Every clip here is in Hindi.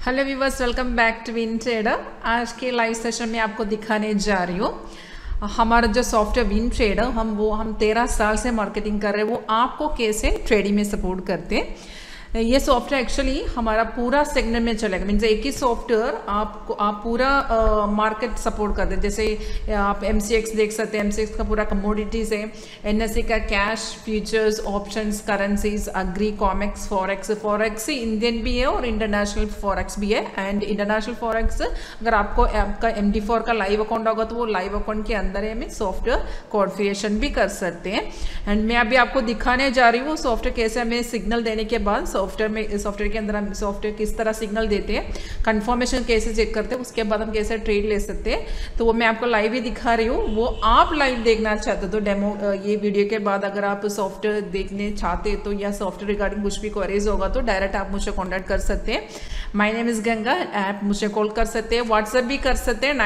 Hello viewers, welcome back to Win Trader. आज के लाइव सेशन में आपको दिखाने जा रही हूँ हमारा जो सॉफ्टवेयर विन ट्रेडर हम 13 साल से मार्केटिंग कर रहे हैं, वो आपको कैसे ट्रेडिंग में सपोर्ट करते हैं। ये सॉफ्टवेयर एक्चुअली हमारा पूरा सेगमेंट में चलेगा। मीन्स एक ही सॉफ्टवेयर आप पूरा मार्केट सपोर्ट करते हैं। जैसे आप MCX देख सकते हैं, MCX का पूरा कमोडिटीज है, NSE का cash, futures, options, currencies, agri, Comex, forex Indian भी है और इंटरनेशनल फॉरेक्स भी है। एंड इंटरनेशनल फॉरेक्स अगर आपका MD4 का लाइव अकाउंट होगा तो वो लाइव अकाउंट के अंदर हमें सॉफ्टवेयर कॉन्फ़िगरेशन भी कर सकते हैं। एंड मैं अभी आपको दिखाने जा रही हूँ सॉफ्टवेयर कैसे हमें सिग्नल देने के बाद सॉफ्टवेयर के अंदर हम सॉफ्टवेयर किस तरह सिग्नल देते हैं, कंफर्मेशन कैसे चेक करते हैं, उसके बाद हम कैसे ट्रेड ले सकते हैं। तो वो मैं आपको लाइव ही दिखा रही हूँ। वो आप लाइव देखना चाहते हो तो डेमो ये वीडियो के बाद अगर आप सॉफ्टवेयर देखने चाहते हैं तो या सॉफ्टवेयर रिगार्डिंग कुछ भी क्वेरीज होगा तो डायरेक्ट आप मुझे कॉन्टैक्ट कर सकते हैं। My name is Ganga. आप मुझे कॉल कर सकते हैं, व्हाट्सएप भी कर सकते हैं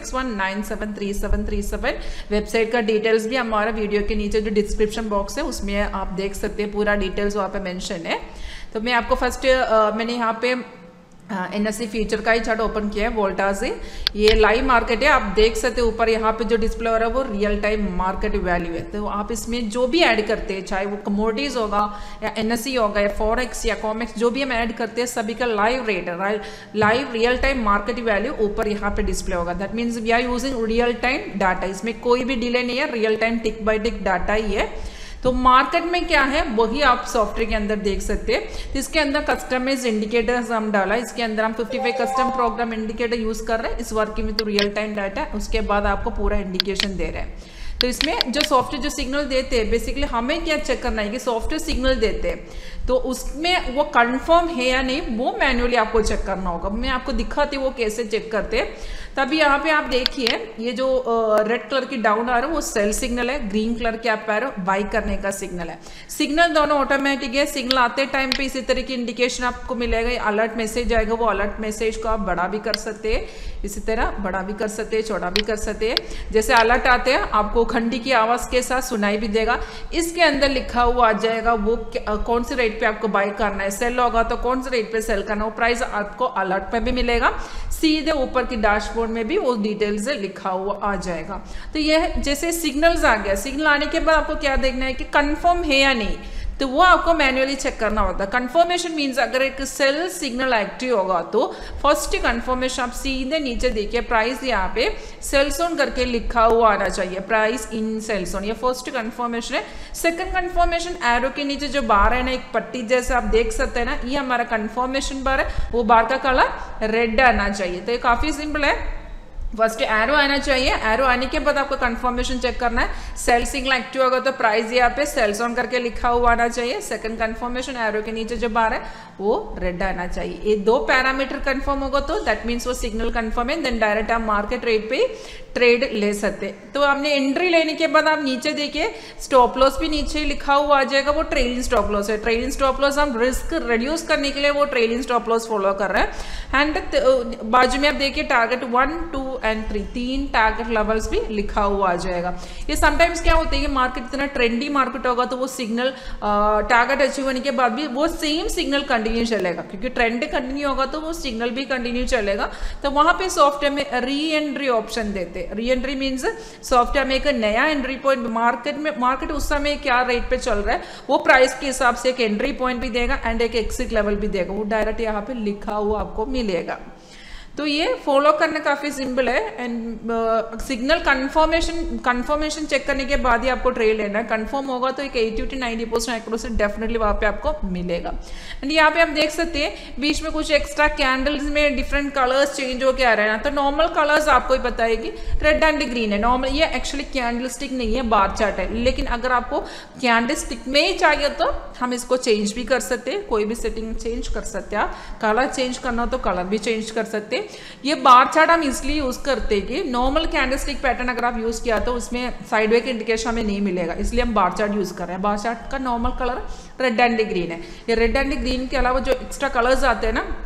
9061973737। वेबसाइट का डिटेल्स भी हमारा वीडियो के नीचे जो डिस्क्रिप्शन बॉक्स है उसमें आप देख सकते हैं, पूरा डिटेल्स वहाँ पे मेंशन है। तो मैं आपको फर्स्ट मैंने यहाँ पे NSE फ्यूचर का ही चार्ट ओपन किया है वोल्टा से। ये लाइव मार्केट है, आप देख सकते हैं ऊपर यहाँ पे जो डिस्प्ले हो रहा है वो रियल टाइम मार्केट वैल्यू है। तो आप इसमें जो भी ऐड करते हैं, चाहे वो कमोडिटीज होगा या NSE होगा या फॉरेक्स या कॉमेक्स, जो भी हम ऐड करते हैं सभी का लाइव रेट है, live real time market value ऊपर यहाँ पे डिस्प्ले होगा। That means we are using real time data. इसमें कोई भी डिले नहीं है, real time tick by tick data ही है। तो मार्केट में क्या है वही आप सॉफ्टवेयर के अंदर देख सकते हैं। तो इसके अंदर कस्टमाइज इंडिकेटर्स हम डाला, इसके अंदर हम 55 कस्टम प्रोग्राम इंडिकेटर यूज कर रहे हैं। इस वर्किंग में तो रियल टाइम डाटा है, उसके बाद आपको पूरा इंडिकेशन दे रहे हैं। तो इसमें जो सॉफ्टवेयर जो सिग्नल देते हैं, बेसिकली हमें क्या चेक करना है कि सॉफ्टवेयर सिग्नल देते हैं तो उसमें वो कंफर्म है या नहीं, वो मैन्युअली आपको चेक करना होगा। मैं आपको दिखाती हूँ वो कैसे चेक करते हैं। तभी यहाँ पे आप देखिए ये जो रेड कलर की डाउन आ रहा है वो सेल सिग्नल है, ग्रीन कलर के आप बाई करने का सिग्नल है। सिग्नल दोनों ऑटोमेटिक है। सिग्नल आते टाइम पे इसी तरह की इंडिकेशन आपको मिलेगा, अलर्ट मैसेज आएगा। वो अलर्ट मैसेज को आप बड़ा भी कर सकते हैं, इसी तरह बड़ा भी कर सकते हैं, छोटा भी कर सकते हैं। जैसे अलर्ट आते हैं आपको घंटी की आवाज के साथ सुनाई भी देगा। इसके अंदर लिखा हुआ आ जाएगा वो कौन से रेट पे आपको बाय करना है। सेल होगा तो कौन से रेट पे सेल करना है, वो प्राइस आपको अलर्ट पे भी मिलेगा। सीधे ऊपर की डैशबोर्ड में भी वो डिटेल्स से लिखा हुआ आ जाएगा। तो यह जैसे सिग्नल्स आ गया, सिग्नल आने के बाद आपको क्या देखना है कि कंफर्म है या नहीं, तो वो आपको मैन्युअली चेक करना होता है। कंफर्मेशन मींस अगर एक सेल सिग्नल एक्टिव होगा तो फर्स्ट कंफर्मेशन आप सीधे नीचे देखिए, प्राइस यहाँ पे सेल जोन करके लिखा हुआ आना चाहिए, प्राइस इन सेल जोन। ये फर्स्ट कंफर्मेशन है। सेकंड कंफर्मेशन एरो के नीचे जो बार है ना, एक पट्टी जैसे आप देख सकते हैं ना, ये हमारा कंफर्मेशन बार है। वो बार का कलर रेड आना चाहिए। तो ये काफी सिंपल है। फर्स्ट एरो आना चाहिए, एरो आने के बाद आपको कंफर्मेशन चेक करना है। सेल सिग्नल एक्टिव होगा तो प्राइस यहाँ पे सेल्स ऑन करके लिखा हुआ आना चाहिए। सेकंड कंफर्मेशन एरो के नीचे जो बार है वो रेड आना चाहिए। ये दो पैरामीटर कंफर्म होगा तो दैट मीन्स वो सिग्नल कंफर्म है। देन डायरेक्ट आप मार्केट रेट पे ट्रेड ले सकते हैं। तो आपने एंट्री लेने के बाद आप नीचे देखिए स्टॉप लॉस भी नीचे लिखा हुआ आ जाएगा, वो ट्रेलिंग स्टॉप लॉस है। ट्रेलिंग स्टॉप लॉस हम रिस्क रिड्यूस करने के लिए वो ट्रेलिंग स्टॉप लॉस फॉलो कर रहे हैं। एंड बाजू में आप देखिए टारगेट 1, 2 एंड 3 तीन टारगेट लेवल्स भी लिखा हुआ आ जाएगा। ये समटाइम्स क्या होता है कि मार्केट इतना ट्रेंडी मार्केट होगा तो वो सिग्नल टारगेट अचीव होने के बाद भी वो सेम सिग्नल कंटिन्यू चलेगा, क्योंकि ट्रेंड कंटिन्यू होगा तो वो सिग्नल भी कंटिन्यू चलेगा। तो वहां पे सॉफ्टवेयर में री एंट्री ऑप्शन देते हैं। री एंट्री मीन्स सॉफ्टवेयर में एक नया एंट्री पॉइंट, मार्केट उस समय क्या रेट पे चल रहा है वो प्राइस के हिसाब से एक एंट्री पॉइंट भी देगा एंड एक एक्सिट लेवल भी देगा। वो डायरेक्ट यहाँ पे लिखा हुआ आपको मिलेगा। तो ये फॉलो करना काफी सिंपल है। एंड सिग्नल कंफर्मेशन चेक करने के बाद ही आपको ट्रेड लेना है। कंफर्म होगा तो एक 80-90% एक्यूरेसी डेफिनेटली वहां पे आपको मिलेगा। एंड यहाँ पे आप देख सकते हैं बीच में कुछ एक्स्ट्रा कैंडल्स में डिफरेंट कलर्स चेंज होकर आ रहे हैं। तो नॉर्मल कलर्स आपको ही पता है कि रेड एंड ग्रीन है नॉर्मल। ये एक्चुअली कैंडल स्टिक नहीं है, बार चार्ट है। लेकिन अगर आपको कैंडल स्टिक में ही चाहिए तो हम इसको चेंज भी कर सकते हैं, कोई भी सेटिंग चेंज कर सकते हैं। कलर चेंज करना तो कलर भी चेंज कर सकते हैं। ये बार चार्ट हम इसलिए यूज करते हैं कि नॉर्मल कैंडलस्टिक पैटर्न अगर आप यूज किया तो उसमें साइडवे के इंडिकेशन हमें नहीं मिलेगा, इसलिए हम बार चार्ट यूज कर रहे हैं। बार चार्ट का normal colour red and green है। ये रेड एंड ग्रीन के अलावा जो एक्स्ट्रा कलर्स आते हैं ना,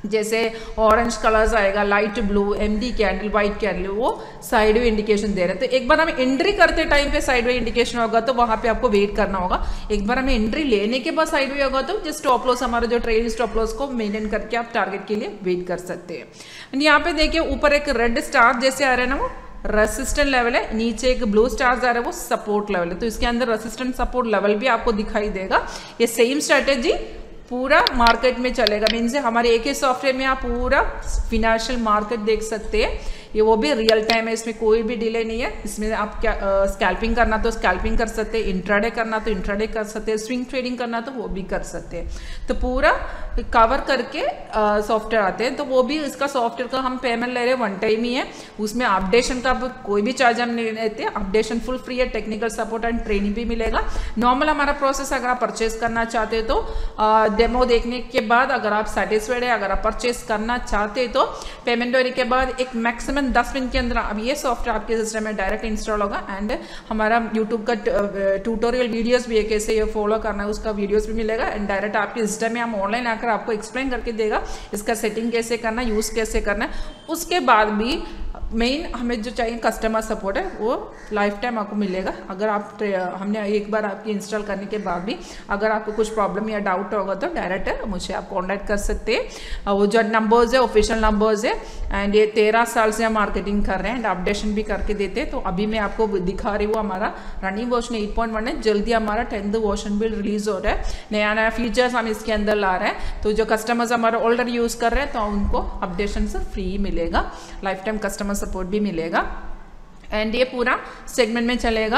जैसे ऑरेंज कलर्स आएगा, light blue, MD candle, white candle, वो साइड वे इंडिकेशन दे रहे हैं। तो एक बार हमें एंट्री करते टाइम पे साइड वे इंडिकेशन होगा तो वहां पे आपको वेट करना होगा। एक बार हमें एंट्री लेने के बाद साइड वे होगा तो जस्ट स्टॉप लॉस, हमारा जो ट्रेडिंग स्टॉप लॉस को मेंटेन करके आप टारगेट के लिए वेट कर सकते हैं। यहाँ पे देखिए ऊपर एक रेड स्टार जैसे आ रहा है ना, वो रेसिस्टेंट लेवल है, नीचे एक ब्लू स्टार आ रहा है, वो सपोर्ट लेवल है। तो इसके अंदर रेसिस्टेंट सपोर्ट लेवल भी आपको दिखाई देगा। ये सेम स्ट्रेटेजी पूरा मार्केट में चलेगा। मीन्स हमारे एक ही सॉफ्टवेयर में आप पूरा फिनेंशियल मार्केट देख सकते हैं। ये वो भी रियल टाइम है, इसमें कोई भी डिले नहीं है। इसमें आप क्या स्कैल्पिंग करना तो स्कैल्पिंग कर सकते हैं, इंट्राडे करना तो इंट्राडे कर सकते हैं, स्विंग ट्रेडिंग करना तो वो भी कर सकते हैं। तो पूरा कवर करके सॉफ्टवेयर आते हैं। तो वो भी इसका सॉफ्टवेयर का हम पेमेंट ले रहे हैं, वन टाइम ही है। उसमें अपडेशन का कोई भी चार्ज हम नहीं लेते, अपडेशन फुल फ्री है, टेक्निकल सपोर्ट एंड ट्रेनिंग भी मिलेगा। नॉर्मल हमारा प्रोसेस, अगर आप परचेज करना चाहते हैं तो डेमो देखने के बाद अगर आप सेटिस्फाइड है, अगर आप परचेज करना चाहते हैं तो पेमेंट होने के बाद एक मैक्सिमम 10 मिनट के अंदर अब ये सॉफ्टवेयर आपके सिस्टम में डायरेक्ट इंस्टॉल होगा। एंड हमारा यूट्यूब का ट्यूटोरियल वीडियोस भी है, कैसे ये फॉलो करना है उसका वीडियोस भी मिलेगा। एंड डायरेक्ट आपके सिस्टम में हम ऑनलाइन आकर आपको एक्सप्लेन करके देगा इसका सेटिंग कैसे करना है, यूज़ कैसे करना है। उसके बाद भी मेन हमें जो चाहिए कस्टमर सपोर्ट है, वो लाइफ टाइम आपको मिलेगा। अगर आप हमने एक बार आपकी इंस्टॉल करने के बाद भी अगर आपको कुछ प्रॉब्लम या डाउट होगा तो डायरेक्ट मुझे आप कॉन्टैक्ट कर सकते हैं। वो जो नंबर्स है ऑफिशियल नंबर्स है। एंड ये 13 साल से हम मार्केटिंग कर रहे हैं एंड अपडेशन भी करके देते हैं। तो अभी मैं आपको दिखा रही हूँ, हमारा रनिंग वर्जन 8.1 है। जल्दी हमारा 10th वर्जन भी रिलीज हो रहा है, नया नया फीचर्स हम इसके अंदर ला रहे हैं। तो जो कस्टमर्स हमारा ऑलरेडी यूज़ कर रहे हैं तो उनको अपडेशन से फ्री मिलेगा, लाइफ टाइम कस्टमर सपोर्ट भी मिलेगा। एंड ये पूरा सेगमेंट में चलेगा।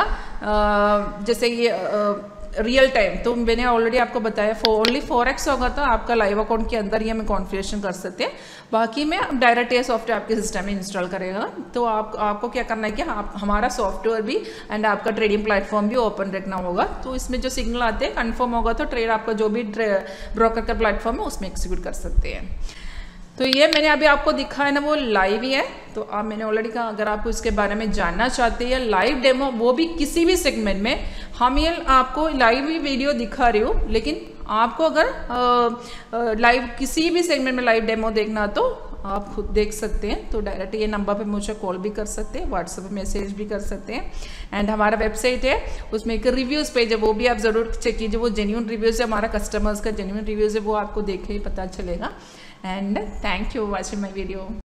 जैसे ये रियल टाइम तो मैंने ऑलरेडी आपको बताया, ओनली 4x होगा तो आपका लाइव अकाउंट के अंदर ही हमें कॉन्फ़िगरेशन कर सकते हैं। बाकी में डायरेक्ट ये सॉफ्टवेयर आपके सिस्टम में इंस्टॉल करेगा। तो आपको क्या करना है कि आप हमारा सॉफ्टवेयर भी एंड आपका ट्रेडिंग प्लेटफॉर्म भी ओपन रखना होगा। तो इसमें जो सिग्नल आते हैं कन्फर्म होगा तो ट्रेड आपका जो भी ब्रोकर का प्लेटफॉर्म है उसमें एक्सिक्यूट कर सकते हैं। तो ये मैंने अभी आपको दिखाया ना, वो लाइव ही है। तो आप मैंने ऑलरेडी कहा, अगर आपको इसके बारे में जानना चाहते हैं लाइव डेमो, वो भी किसी भी सेगमेंट में, हम ये आपको लाइव ही वीडियो दिखा रही हूँ। लेकिन आपको अगर लाइव किसी भी सेगमेंट में लाइव डेमो देखना तो आप खुद देख सकते हैं। तो डायरेक्ट ये नंबर पे मुझे कॉल भी कर सकते हैं, व्हाट्सएप पे मैसेज भी कर सकते हैं। एंड हमारा वेबसाइट है, उसमें एक रिव्यूज़ पेज है, वो भी आप ज़रूर चेक कीजिए। वो जेन्युइन रिव्यूज़ है, हमारा कस्टमर्स का जेन्युइन रिव्यूज़ है, वो आपको देख के ही पता चलेगा। And thank you watching my video.